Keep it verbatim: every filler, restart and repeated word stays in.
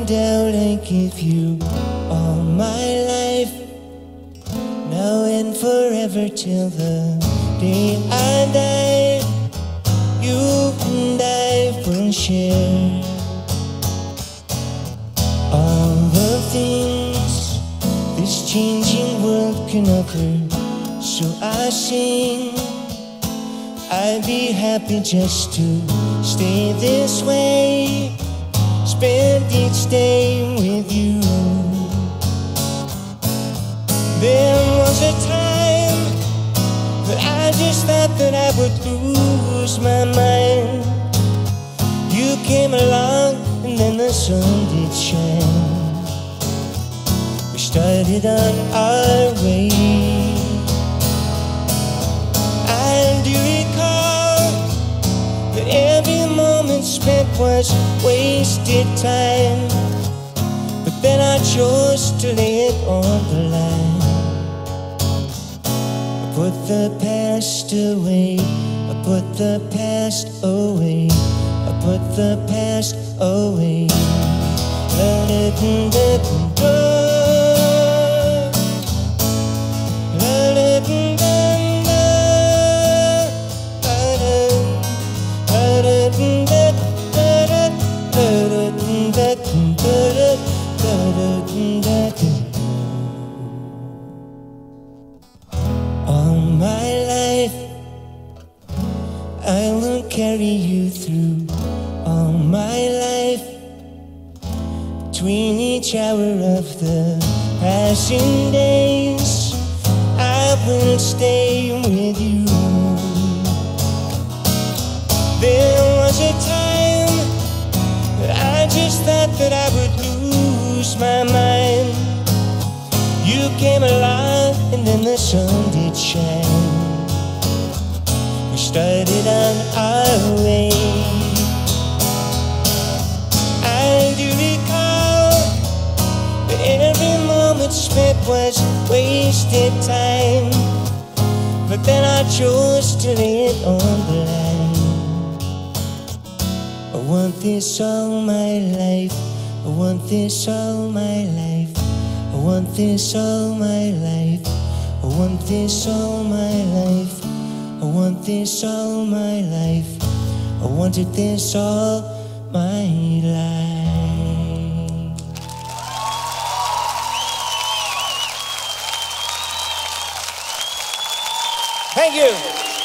found out I give you all my life, now and forever till the day I die. You and I will share all the things this changing world can offer. So I sing, I'd be happy just to stay this way, spend each day with you. There was a time that I just thought that I would lose my mind. You came along and then the sun did shine. We started on our way. And do you recall that every moment spent was wasted time? But then I chose to lay it on the line. I put the past away, I put the past away, I put the past away. Let it go, let it go. All my life I will carry you through. All my life, between each hour of the passing days, I will stay with you. There was a time that I just thought that I would lose my mind. You came along and then the sun did shine. We started on our way. I do recall that every moment spent was wasted time. But then I chose to lay it on the line. I want this all my life, I want this all my life, I want this all my life, I want this all my life, I want this all my life, I wanted this all my life. Thank you.